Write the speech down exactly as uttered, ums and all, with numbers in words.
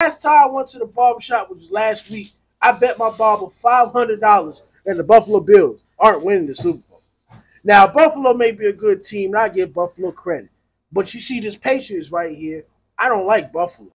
last time I went to the barbershop, which was last week, I bet my barber five hundred dollars that the Buffalo Bills aren't winning the Super Bowl. Now, Buffalo may be a good team, and I give Buffalo credit. But you see this Patriots right here, I don't like Buffalo.